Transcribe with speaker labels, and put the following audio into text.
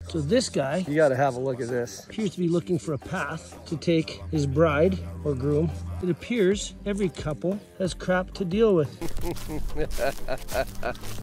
Speaker 1: So this guy,
Speaker 2: You gotta have a look at this.
Speaker 1: appears to be looking for a path to take his bride or groom. It appears every couple has crap to deal with.